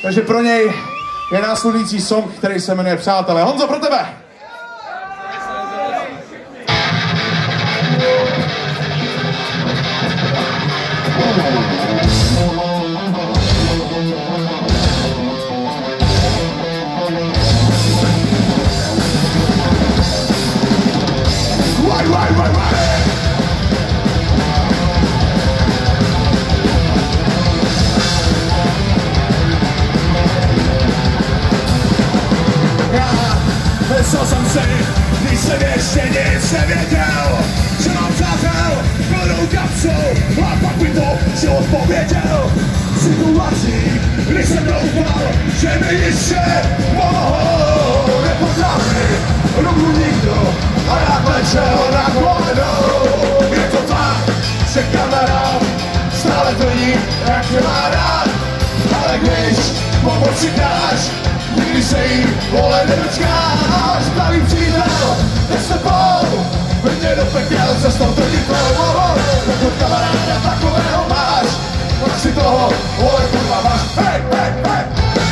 Takže pro něj je následující song, který se jmenuje Přátelé. Honzo, pro tebe! Myslel jsem si, když jsem ještě nic nevěděl, že mám přátel plnou kapsu a pak mi to život pověděl. Situacích, když jsem doufal, že mi jistě pomohou, nepodal ruku nikdo a já klečel na kolenou. Je to tak, že kamarád stále tvrdí, jak tě má rád, ale když pomoci dáš, nikdy se jí vole nedočkáš. Pravý přítel, jde s tebou, vrně do pekel cestou trditou. Pokud kamaráda takového máš, tak si toho vole kurva máš. Hej, hej, hej!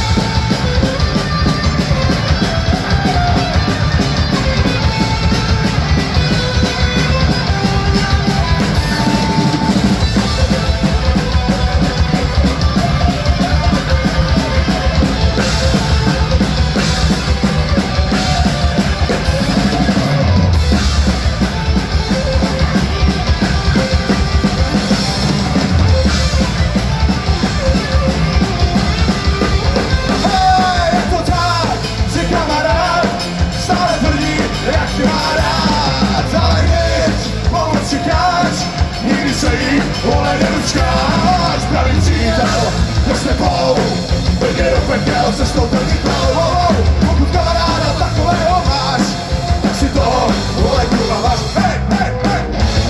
Vole nedočkáš, pravý přítel, jde s tebou, vrně do pekel cestou trditou. Pokud kamaráda takového máš, tak si toho vole kurva máš. Hej, hej, hej!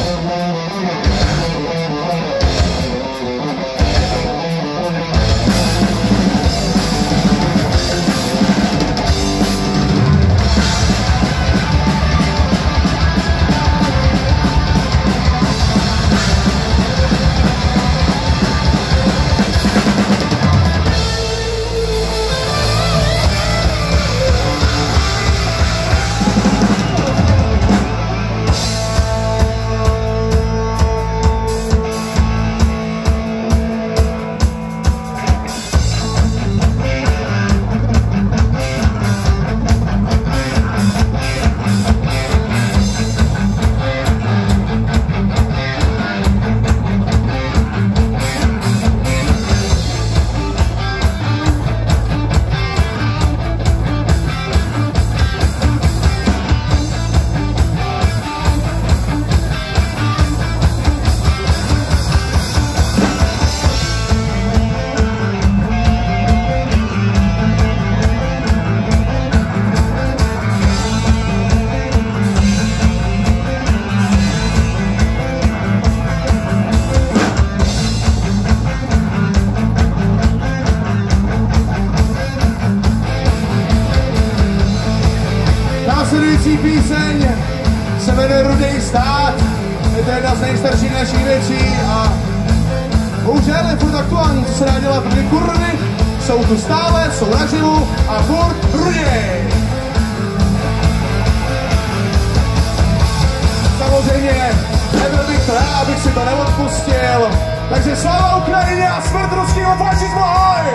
Následující píseň se jmenuje Rudej, STÁT. Je to jedna z nejstarších našich věcí a bohužel je furt aktuální, co se dá dělat, protože kurvy jsou tu stále, jsou naživu a furt Rudej. Samozřejmě nebyl bych to já, abych si to neodpustil, takže sláva Ukrajině a smrt ruského fašismu, ahoj!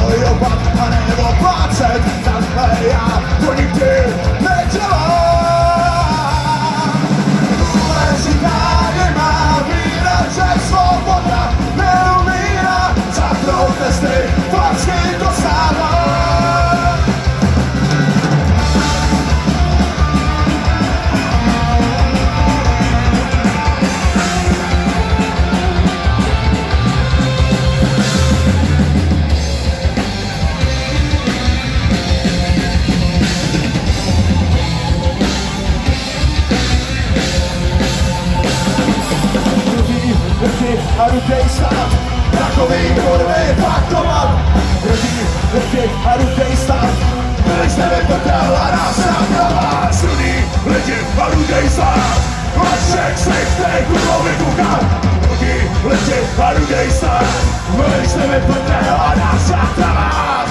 svůj opat a neoplácet, takhle já to nikdy nedělám. Důležitá nemá víra, že svoboda neumírá, za protesty placky dostává. A Rudej stát, takový kurvy faktovat. Rudej a Rudej stát, když jste vyprdel a nás napravát. Rudý lidi a Rudej stát, vašek slichtej kurvou vykoukat. Rudý lidi a Rudej stát, když jste vyprdel a nás napravát.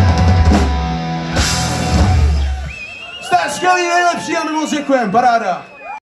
Jste skvělý, nejlepší a my moc děkujeme, paráda.